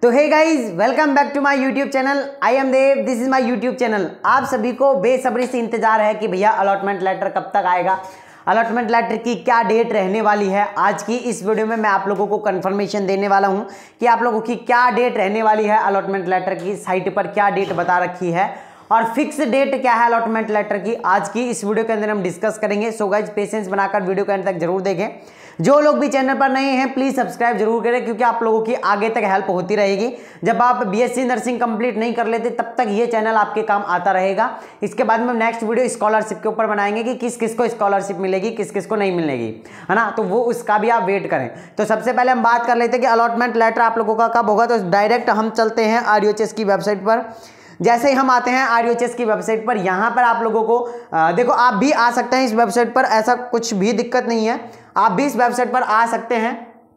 तो hey guys, welcome back to my YouTube channel. I am Dev, this is my YouTube channel. आप सभी को बेसब्री से इंतजार है कि भैया अलॉटमेंट लेटर कब तक आएगा, अलॉटमेंट लेटर की क्या डेट रहने वाली है। आज की इस वीडियो में मैं आप लोगों को कंफर्मेशन देने वाला हूं कि आप लोगों की क्या डेट रहने वाली है। अलॉटमेंट लेटर की साइट पर क्या डेट बता रखी है और फिक्स डेट क्या है अलॉटमेंट लेटर की, आज की इस वीडियो के अंदर हम डिस्कस करेंगे। सो गाइज, पेशेंस बनाकर वीडियो के अंत तक जरूर देखें। जो लोग भी चैनल पर नए हैं प्लीज सब्सक्राइब जरूर करें, क्योंकि आप लोगों की आगे तक हेल्प होती रहेगी। जब आप बीएससी नर्सिंग कंप्लीट नहीं कर लेते तब तक ये चैनल आपके काम आता रहेगा। इसके बाद में नेक्स्ट वीडियो स्कॉलरशिप के ऊपर बनाएंगे कि किस किस को स्कॉलरशिप मिलेगी, किस किस को नहीं मिलेगी, है ना। तो वो उसका भी आप वेट करें। तो सबसे पहले हम बात कर लेते हैं कि अलॉटमेंट लेटर आप लोगों का कब होगा। तो डायरेक्ट हम चलते हैं RUHS की वेबसाइट पर। जैसे ही हम आते हैं RUHS की वेबसाइट पर, यहाँ पर आप लोगों को देखो, आप भी आ सकते हैं इस वेबसाइट पर, ऐसा कुछ भी दिक्कत नहीं है। आप भी इस वेबसाइट पर आ सकते हैं।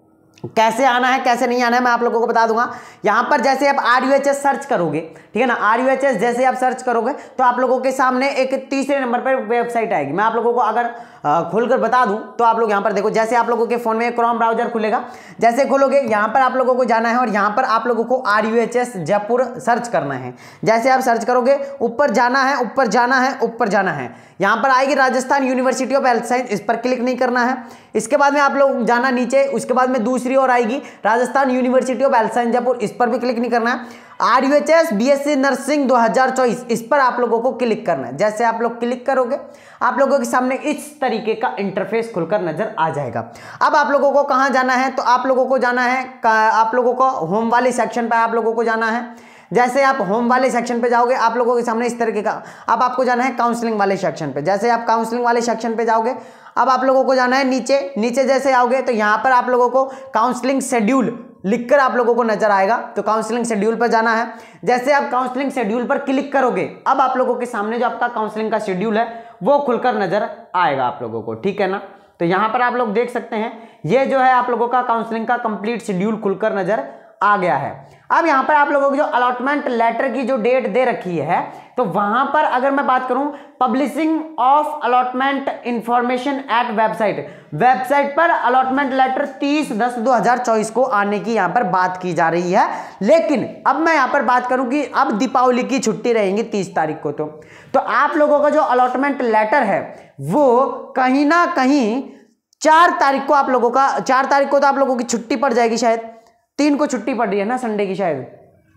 कैसे आना है कैसे नहीं आना है मैं आप लोगों को बता दूंगा। यहाँ पर जैसे आप RUHS सर्च करोगे, ठीक है ना, RUHS जैसे आप सर्च करोगे तो आप लोगों के सामने एक तीसरे नंबर पर वेबसाइट आएगी। मैं आप लोगों को अगर खोलकर बता दूं तो आप लोग यहाँ पर देखो, जैसे आप लोगों के फोन में क्रोम ब्राउजर खुलेगा, जैसे खोलोगे यहाँ पर आप लोगों को जाना है और यहाँ पर आप लोगों को RUHS जयपुर सर्च करना है। जैसे आप सर्च करोगे ऊपर जाना है, ऊपर जाना है, ऊपर जाना है, यहाँ पर आएगी Rajasthan university of health science, इस पर क्लिक नहीं करना है। इसके बाद में आप लोग जाना नीचे, उसके बाद में दूसरी ओर आएगी Rajasthan university of health science Jaipur, इस पर भी क्लिक नहीं करना है। RUHS BSc नर्सिंग 2024, इस पर आप लोगों को क्लिक करना है। जैसे आप लोग क्लिक करोगे आप लोगों के सामने इस तरीके का इंटरफेस खुलकर नजर आ जाएगा। अब आप लोगों को कहां जाना है, तो आप लोगों को जाना है, आप लोगों को होम वाले सेक्शन पर आप लोगों को जाना है। जैसे आप होम वाले सेक्शन पे जाओगे आप लोगों के सामने इस तरीके का, अब आपको जाना है काउंसलिंग वाले सेक्शन पे। जैसे आप काउंसलिंग वाले सेक्शन पे जाओगे अब आप लोगों को जाना है नीचे। नीचे जैसे आओगे तो यहाँ पर आप लोगों को काउंसलिंग शेड्यूल लिखकर आप लोगों को नजर आएगा, तो काउंसलिंग शेड्यूल पर जाना है। जैसे आप काउंसलिंग शेड्यूल पर क्लिक करोगे अब आप लोगों के सामने जो आपका काउंसलिंग का शेड्यूल है वो खुलकर नजर आएगा आप लोगों को, ठीक है ना। तो यहाँ पर आप लोग देख सकते हैं ये जो है आप लोगों का काउंसलिंग का कंप्लीट शेड्यूल खुलकर नजर आ गया है। अब यहाँ पर आप लोगों की जो अलॉटमेंट लेटर की जो डेट दे रखी है, तो वहां पर अगर मैं बात करूं publishing of allotment information at website पर अलॉटमेंट लेटर 30/10/2024 को आने की यहाँ पर बात की जा रही है। लेकिन अब मैं यहाँ पर बात करूं कि अब दीपावली की छुट्टी रहेंगी 30 तारीख को, तो आप लोगों का जो अलॉटमेंट लेटर है वो कहीं ना कहीं 4 तारीख को आप लोगों का, 4 तारीख को तो आप लोगों की छुट्टी पड़ जाएगी, शायद 3 को छुट्टी पड़ रही है ना संडे की शायद,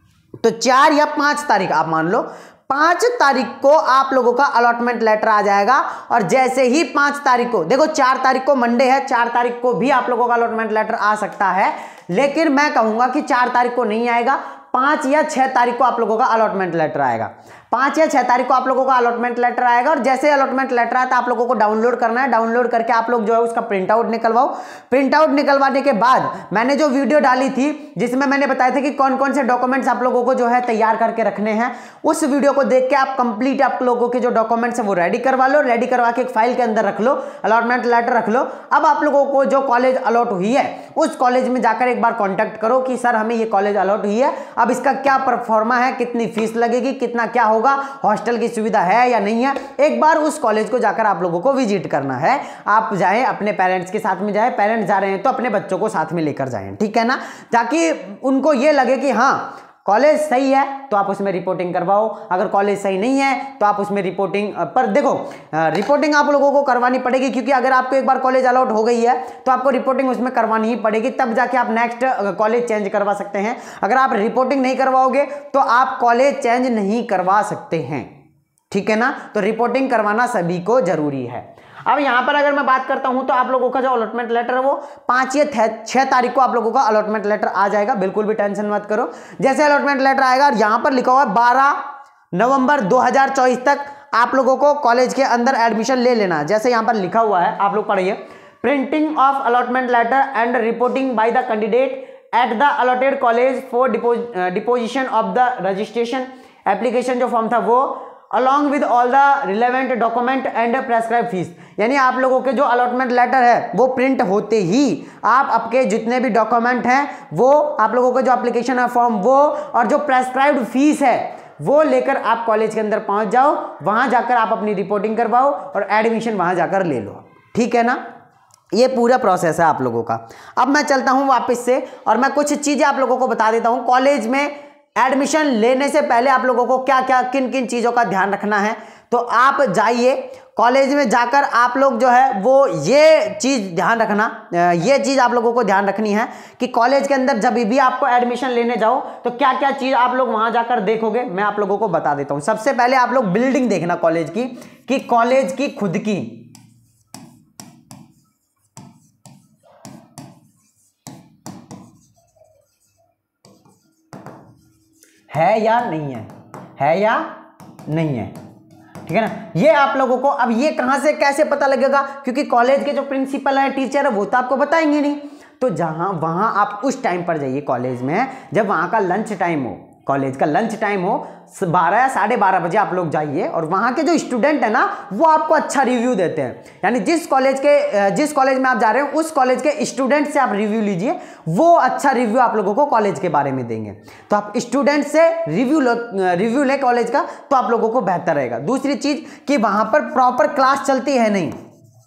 तो 4 या 5 तारीख आप मान लो, 5 तारीख को आप लोगों का अलॉटमेंट लेटर आ जाएगा। और जैसे ही 5 तारीख को, देखो 4 तारीख को मंडे है, 4 तारीख को भी आप लोगों का अलॉटमेंट लेटर आ सकता है, लेकिन मैं कहूंगा कि 4 तारीख को नहीं आएगा, 5 या 6 तारीख को आप लोगों का अलॉटमेंट लेटर आएगा। 5 या 6 तारीख को आप लोगों का अलॉटमेंट लेटर आएगा। और जैसे अलॉटमेंट लेटर आता है आप लोगों को डाउनलोड करना है। डाउनलोड करके आप लोग जो है उसका प्रिंट आउट निकलवाओ। प्रिंट आउट निकलवाने के बाद मैंने जो वीडियो डाली थी जिसमें मैंने बताया था कि कौन कौन से डॉक्यूमेंट्स आप लोगों को जो है तैयार करके रखने हैं, उस वीडियो को देख के आप कंप्लीट आप लोगों के जो डॉक्यूमेंट्स है वो रेडी करवा लो। रेडी करवा के एक फाइल के अंदर रख लो, अलॉटमेंट लेटर रख लो। अब आप लोगों को जो कॉलेज अलॉट हुई है उस कॉलेज में जाकर एक बार कॉन्टैक्ट करो कि सर हमें ये कॉलेज अलॉट हुई है, अब इसका क्या परफॉर्मा है, कितनी फीस लगेगी, कितना क्या होगा, हॉस्टल की सुविधा है या नहीं है। एक बार उस कॉलेज को जाकर आप लोगों को विजिट करना है। आप जाएं अपने पेरेंट्स के साथ में जाएं, पेरेंट्स जा रहे हैं तो अपने बच्चों को साथ में लेकर जाएं, ठीक है ना, ताकि उनको ये लगे कि हाँ कॉलेज सही है तो आप उसमें रिपोर्टिंग करवाओ, अगर कॉलेज सही नहीं है तो आप उसमें रिपोर्टिंग पर देखो, रिपोर्टिंग आप लोगों को करवानी पड़ेगी, क्योंकि अगर आपको एक बार कॉलेज अलॉट हो गई है तो आपको रिपोर्टिंग उसमें करवानी ही पड़ेगी, तब जाके आप नेक्स्ट कॉलेज चेंज करवा सकते हैं। अगर आप रिपोर्टिंग नहीं करवाओगे तो आप कॉलेज चेंज नहीं करवा सकते हैं, ठीक है ना। तो रिपोर्टिंग करवाना सभी को जरूरी है। अब यहां पर अगर मैं बात करता हूं तो आप लोगों का जो अलॉटमेंट लेटर है वो 5 या 6 तारीख को आप लोगों का अलॉटमेंट लेटर आ जाएगा, बिल्कुल भी टेंशन मत करो। जैसे अलॉटमेंट लेटर आएगा और यहां पर लिखा हुआ है 12 नवंबर 2024 तक आप लोगों को कॉलेज के अंदर एडमिशन ले लेना। जैसे यहां पर लिखा हुआ है, आप लोग पढ़िए, printing of allotment letter and reporting by the candidate at the allotted college for deposition of the registration application, जो फॉर्म था वो along with all the relevant document and prescribe fees. यानी आप लोगों के जो अलॉटमेंट लेटर है वो प्रिंट होते ही आप आपके जितने भी डॉक्यूमेंट हैं वो, आप लोगों का जो एप्लीकेशन है फॉर्म वो, और जो प्रेस्क्राइब्ड फीस है वो लेकर आप कॉलेज के अंदर पहुंच जाओ। वहां जाकर आप अपनी रिपोर्टिंग करवाओ और एडमिशन वहां जाकर ले लो, ठीक है ना। ये पूरा प्रोसेस है आप लोगों का। अब मैं चलता हूँ वापस से और मैं कुछ चीज़ें आप लोगों को बता देता हूँ। कॉलेज में एडमिशन लेने से पहले आप लोगों को क्या क्या किन किन चीज़ों का ध्यान रखना है। तो आप जाइए कॉलेज में जाकर आप लोग जो है वो ये चीज़ ध्यान रखना, ये चीज़ आप लोगों को ध्यान रखनी है कि कॉलेज के अंदर जब भी आपको एडमिशन लेने जाओ तो क्या क्या चीज़ आप लोग वहाँ जाकर देखोगे, मैं आप लोगों को बता देता हूँ। सबसे पहले आप लोग बिल्डिंग देखना कॉलेज की, कि कॉलेज की खुद की है या नहीं है या नहीं है, ठीक है ना। ये आप लोगों को, अब ये कहां से कैसे पता लगेगा, क्योंकि कॉलेज के जो प्रिंसिपल है, टीचर है, वो तो आपको बताएंगे नहीं। तो जहां वहां आप उस टाइम पर जाइए कॉलेज में, जब वहां का लंच टाइम हो, कॉलेज का लंच टाइम हो, 12 या 12:30 बजे आप लोग जाइए और वहाँ के जो स्टूडेंट है ना वो आपको अच्छा रिव्यू देते हैं। यानी जिस कॉलेज में आप जा रहे हो उस कॉलेज के स्टूडेंट से आप रिव्यू लीजिए, वो अच्छा रिव्यू आप लोगों को कॉलेज के बारे में देंगे। तो आप स्टूडेंट से रिव्यू लें कॉलेज का, तो आप लोगों को बेहतर रहेगा। दूसरी चीज़ कि वहाँ पर प्रॉपर क्लास चलती है नहीं,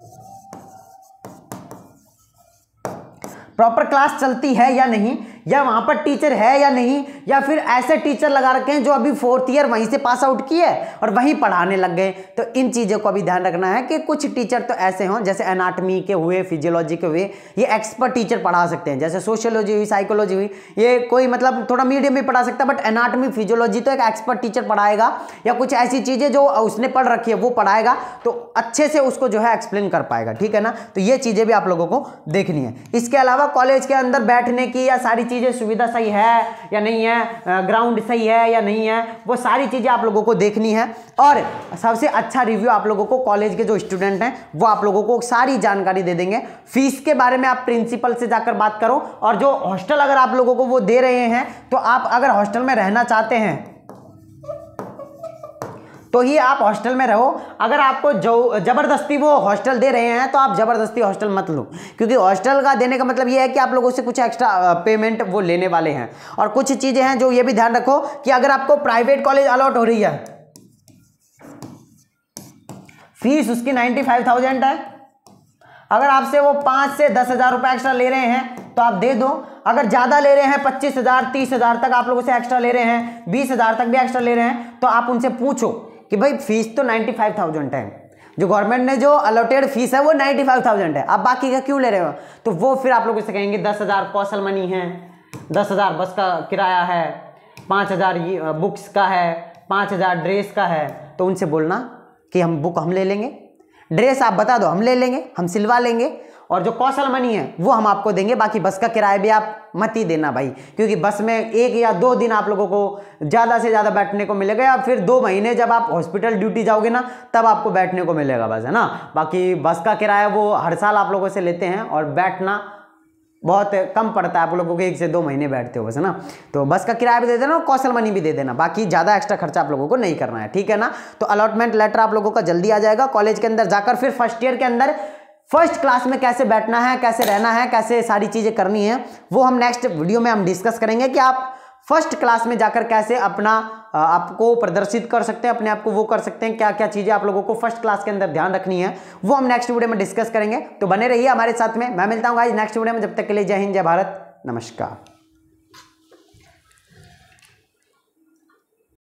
प्रॉपर क्लास चलती है या नहीं, या वहां पर टीचर है या नहीं, या फिर ऐसे टीचर लगा रखे हैं जो अभी 4th ईयर वहीं से पास आउट किए और वहीं पढ़ाने लग गए। तो इन चीज़ों को भी ध्यान रखना है कि कुछ टीचर तो ऐसे हों, जैसे एनाटॉमी के हुए, फिजियोलॉजी के हुए, ये एक्सपर्ट टीचर पढ़ा सकते हैं। जैसे सोशियोलॉजी हुई, साइकोलॉजी हुई, ये कोई मतलब थोड़ा मीडियम में पढ़ा सकता है, बट एनाटॉमी फिजियोलॉजी तो एक एक्सपर्ट टीचर पढ़ाएगा, या कुछ ऐसी चीज़ें जो उसने पढ़ रखी है वो पढ़ाएगा, तो अच्छे से उसको जो है एक्सप्लेन कर पाएगा, ठीक है ना। तो ये चीज़ें भी आप लोगों को देखनी है। इसके अलावा कॉलेज के अंदर बैठने की या सारी चीज़ें, सुविधा सही है या नहीं है, ग्राउंड सही है या नहीं है, वो सारी चीज़ें आप लोगों को देखनी है। और सबसे अच्छा रिव्यू आप लोगों को कॉलेज के जो स्टूडेंट हैं वो आप लोगों को सारी जानकारी दे देंगे। फीस के बारे में आप प्रिंसिपल से जाकर बात करो, और जो हॉस्टल अगर आप लोगों को वो दे रहे हैं, तो आप अगर हॉस्टल में रहना चाहते हैं तो ही आप हॉस्टल में रहो। अगर आपको जो जबरदस्ती वो हॉस्टल दे रहे हैं तो आप जबरदस्ती हॉस्टल मत लो, क्योंकि हॉस्टल का देने का मतलब ये है कि आप लोगों से कुछ एक्स्ट्रा पेमेंट वो लेने वाले हैं। और कुछ चीज़ें हैं जो ये भी ध्यान रखो कि अगर आपको प्राइवेट कॉलेज अलॉट हो रही है, फीस उसकी 95,000 है, अगर आपसे वो 5 से 10,000 रुपये एक्स्ट्रा ले रहे हैं तो आप दे दो। अगर ज़्यादा ले रहे हैं, 25,000 30,000 तक आप लोगों से एक्स्ट्रा ले रहे हैं, 20,000 तक भी एक्स्ट्रा ले रहे हैं, तो आप उनसे पूछो कि भाई फीस तो 95,000 है, जो गवर्नमेंट ने जो अलॉटेड फीस है वो 95,000 है, आप बाकी का क्यों ले रहे हो। तो वो फिर आप लोगों से कहेंगे 10,000 कौशल मनी है, 10,000 बस का किराया है, 5,000 बुक्स का है, 5,000 ड्रेस का है। तो उनसे बोलना कि हम बुक हम ले लेंगे, ड्रेस आप बता दो हम ले लेंगे, हम सिलवा लेंगे, और जो कौशल मनी है वो हम आपको देंगे, बाकी बस का किराया भी आप मत ही देना भाई, क्योंकि बस में 1 या 2 दिन आप लोगों को ज़्यादा से ज़्यादा बैठने को मिलेगा, या फिर 2 महीने जब आप हॉस्पिटल ड्यूटी जाओगे ना तब आपको बैठने को मिलेगा बस, है ना। बाकी बस का किराया वो हर साल आप लोगों से लेते हैं, और बैठना बहुत कम पड़ता है आप लोगों को, 1 से 2 महीने बैठते हो बस, है ना। तो बस का किराया भी दे देना और कौशल मनी भी दे देना, बाकी ज़्यादा एक्स्ट्रा खर्चा आप लोगों को नहीं करना है, ठीक है ना। तो अलॉटमेंट लेटर आप लोगों का जल्दी आ जाएगा कॉलेज के अंदर जाकर। फिर फर्स्ट ईयर के अंदर फर्स्ट क्लास में कैसे बैठना है, कैसे रहना है, कैसे सारी चीज़ें करनी है, वो हम नेक्स्ट वीडियो में हम डिस्कस करेंगे कि आप फर्स्ट क्लास में जाकर कैसे अपना आपको प्रदर्शित कर सकते हैं, अपने आप को वो कर सकते हैं, क्या क्या चीज़ें आप लोगों को फर्स्ट क्लास के अंदर ध्यान रखनी है, वो हम नेक्स्ट वीडियो में डिस्कस करेंगे। तो बने रहिए हमारे साथ में, मैं मिलता हूँ गाइस नेक्स्ट वीडियो में। जब तक के लिए जय हिंद, जय भारत, नमस्कार।